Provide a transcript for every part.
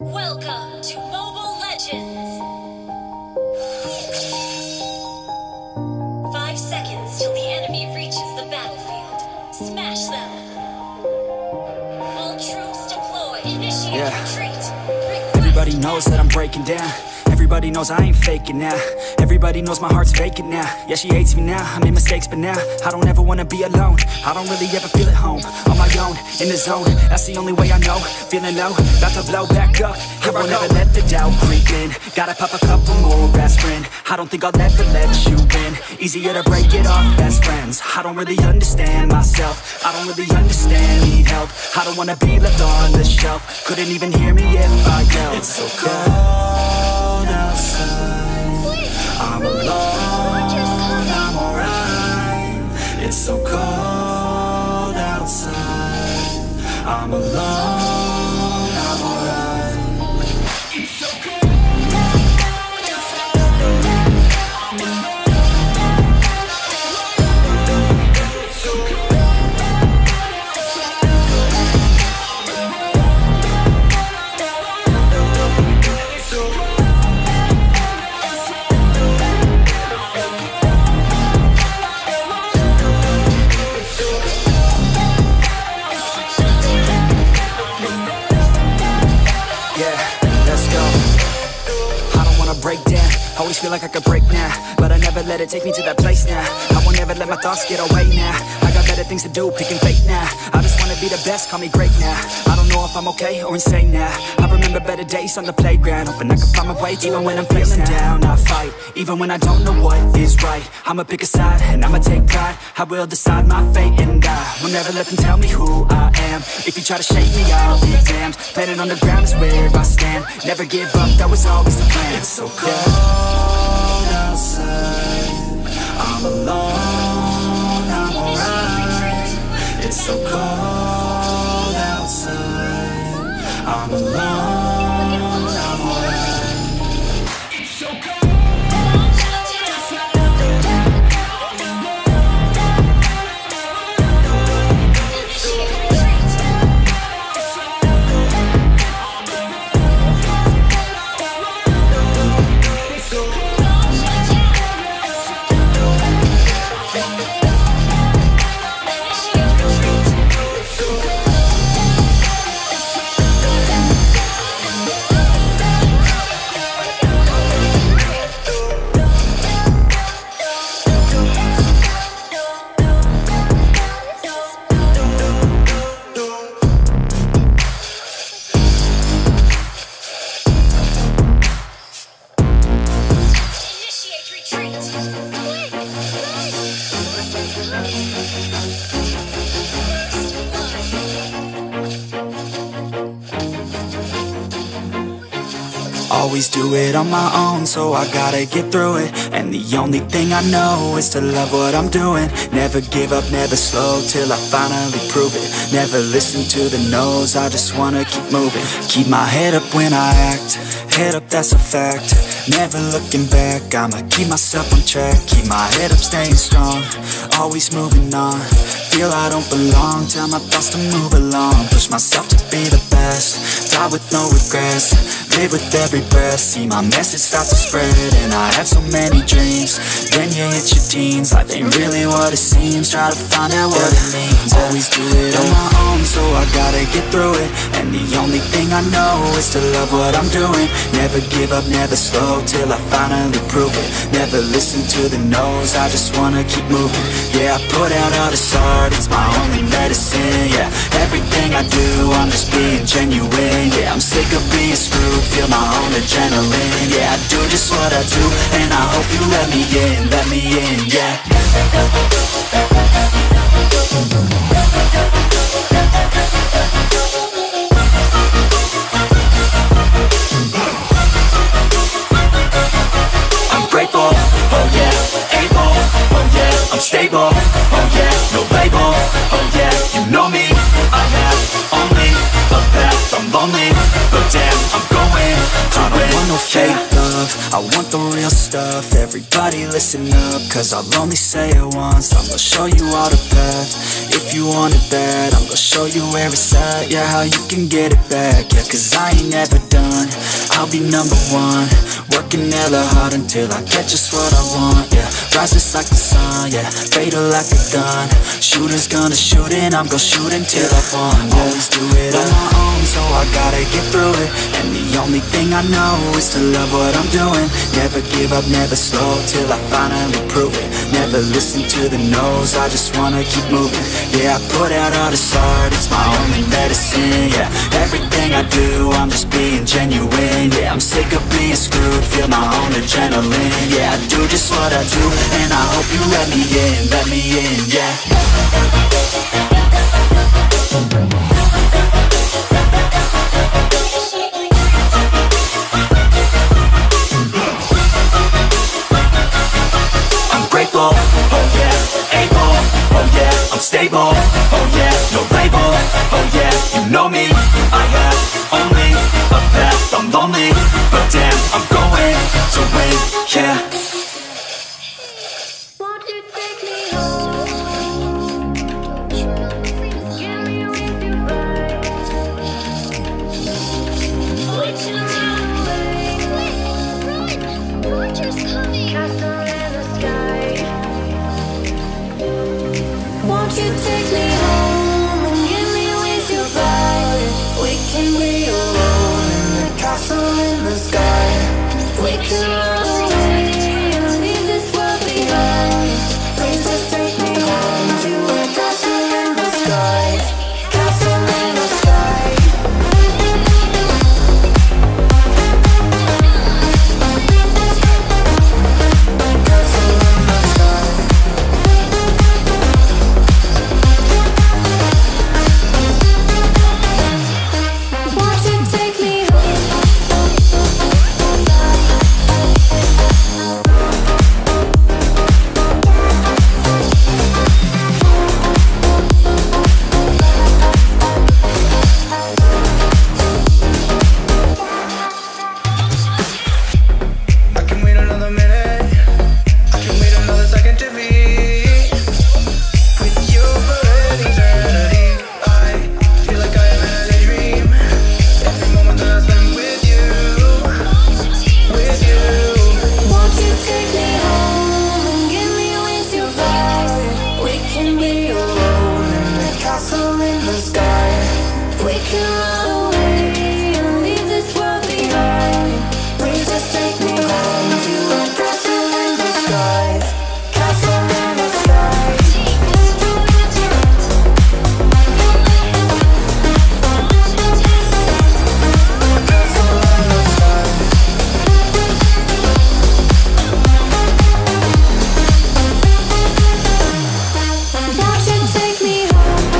Welcome to Mobile Legends! 5 seconds till the enemy reaches the battlefield. Smash them! All troops deployed. Initiate retreat. Everybody knows that I'm breaking down. Everybody knows I ain't faking now. Everybody knows my heart's vacant now. Yeah, she hates me now, I made mistakes but now I don't ever wanna be alone. I don't really ever feel at home. On my own, in the zone, that's the only way I know. Feeling low, about to blow back up. Here I never let the doubt creep in. Gotta pop a couple more aspirin. I don't think I'll ever let you in. Easier to break it off best friends. I don't really understand myself. I don't really understand, need help. I don't wanna be left on the shelf. Couldn't even hear me if I yelled. It's so cold outside, I'm alone, I'm alright. It's so cold outside, I'm alone, I'm alright. It's so cold break down. Always feel like I could break now, but I never let it take me to that place now. I won't ever let my thoughts get away now. I got better things to do, picking fate now. I just wanna be the best, call me great now. I don't know if I'm okay or insane now. I remember better days on the playground, hoping I could find my way. Even when I'm feeling down, I fight. Even when I don't know what is right, I'ma pick a side and I'ma take pride. I will decide my fate and I will never let them tell me who I am. If you try to shake me, I'll be damned. Planet on the ground is where I stand. Never give up, that was always the plan. It's so cold outside, I'm alone, I'm alright. It's so cold outside, I'm alone, I'm alright. It's so cold. Always do it on my own, so I gotta get through it. And the only thing I know is to love what I'm doing. Never give up, never slow, till I finally prove it. Never listen to the no's, I just wanna keep moving. Keep my head up when I act, head up, that's a fact. Never looking back, I'ma keep myself on track. Keep my head up, staying strong, always moving on. Feel I don't belong, tell my thoughts to move along. Push myself to be the best, die with no regrets. Live with every breath, see my message start to spread. And I have so many dreams, then you hit your teens. Life ain't really what it seems, try to find out what it means. Always do it on my own, so I gotta get through it. And the only thing I know is to love what I'm doing. Never give up, never slow, till I finally prove it. Never listen to the no's, I just wanna keep moving. Yeah, I put out all this art, it's my only medicine. Yeah, everything I do, I'm just being genuine. Yeah, I'm sick of being screwed, feel my own adrenaline. Yeah, I do just what I do, and I hope you let me in, yeah. I'm grateful, oh yeah, able, oh yeah, I'm stable, oh yeah, no label, oh yeah, you know me, I have only a path, I'm lonely, but damn, I'm going to win. I don't want no fake love, I want the real stuff. Everybody listen up, cause I'll only say it once. I'm gonna show you all the path. If you want it bad, I'm gonna show you where it's at. Yeah, how you can get it back. Yeah, cause I ain't never done. I'll be number one, working hella hard until I get just what I want. Yeah, rises like the sun, yeah, fatal like a gun. Shooters gonna shoot and I'm gonna shoot until I won. Yeah, always do it on my own, so I gotta get through it. And the only thing I know is to love what I'm doing. Never give up, never slow, till I finally prove it. Never listen to the no's, I just wanna keep moving. Yeah, I put out all this art, it's my only medicine. Yeah, everything I do, I'm just being genuine. Yeah, I'm sick of being screwed, feel my own adrenaline. Yeah, I do just what I do, and I hope you let me in, yeah. I'm grateful, oh yeah, able, oh yeah, I'm stable, oh yeah, no label, oh yeah, you know me, I have only a path, I'm lonely, but damn, I'm going to win, yeah. Won't you take me home? Get me with your vibe. Would you run away? Run! Roger's coming! Castle in the sky. Won't you take me home and get me with your vibe? We can be alone in the castle in the sky. We can run away and leave this world behind. Please just take me home to a castle in the sky. Castle in the sky. Castle in the sky. Won't you take me home? I can wait another minute. I can wait another second to be with you for an eternity. I feel like I am in a daydream. Every moment that I spend with you, with you. Won't you take me home and get me with your vibe? We can be alone in the castle in the sky. We can run away and leave this world behind. Please just take me home to a castle in the sky. Castle in the sky. Castle in the sky. Won't you take me home?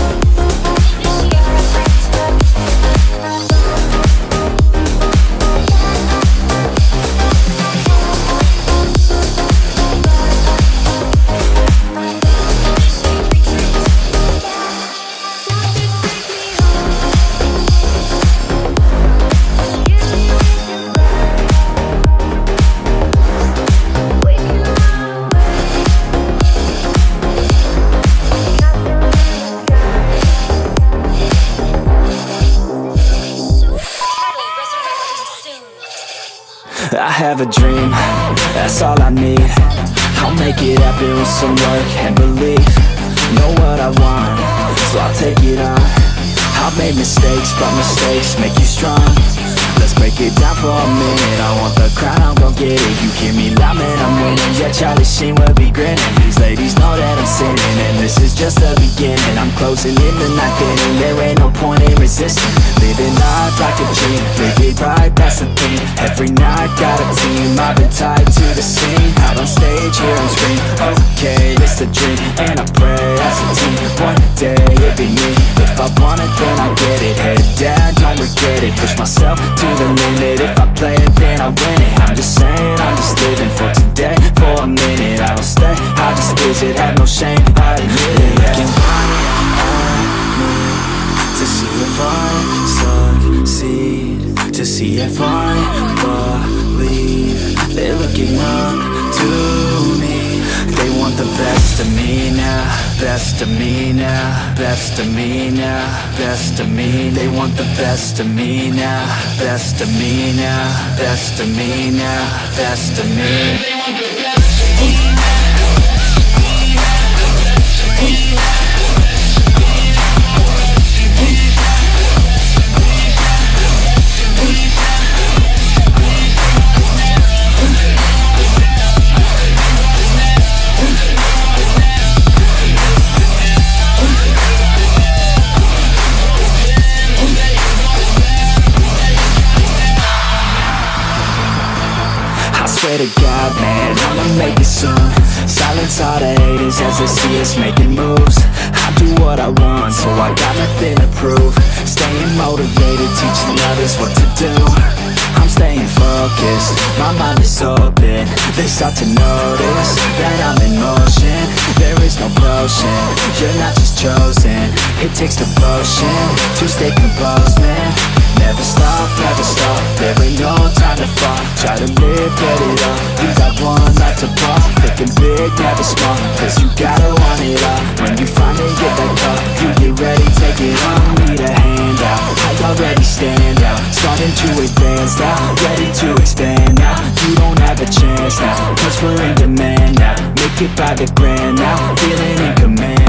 I have a dream, that's all I need. I'll make it happen with some work and belief. Know what I want, so I'll take it on. I've made mistakes, but mistakes make you strong. Let's break it down for a minute. I want the crown, I'm gon' get it. You hear me loud, man, I'm winning. Yeah, Charlie Sheen will be grinning. These ladies know that I'm sinning, and this is just the beginning. I'm closing in the night inning. There ain't no point in resisting. Living life like a dream, live it right, that's the thing. Every night got a team, I've been tied to the scene. Out on stage, here on screen. Okay, it's a dream, and I pray as a team. One day it'll be me. If I want it, then I get it. Head down, don't regret it. Push myself to the limit. If I play it, then I win it. I'm just saying, I'm just living for today. For a minute, I don't stay, I just visit. Have no shame, I admit it. Looking right at me to see if I succeed, to see if I believe they're looking up to me. They want the best of me now, best of me now, best of me now, best of me. They want the best of me now, best of me now, best of me now, best of me. They want the best of me now. Swear to God, man, I'ma make it soon. Silence all the haters as they see us making moves. I do what I want, so I got nothing to prove. Staying motivated, teaching others what to do. I'm staying focused, my mind is open. They start to notice that I'm in motion. There is no potion, you're not just chosen. It takes devotion to stay composed, man. Never stop, there ain't no time to fall. Try to live, get it up, you got one life to ball. Thinking big, never small, cause you gotta want it all. When you finally get that call, you get ready, take it on. Need a hand out, I already stand out. Starting to advance now, ready to expand now. You don't have a chance now, cause we're in demand now. Make it by the grand now, feeling in command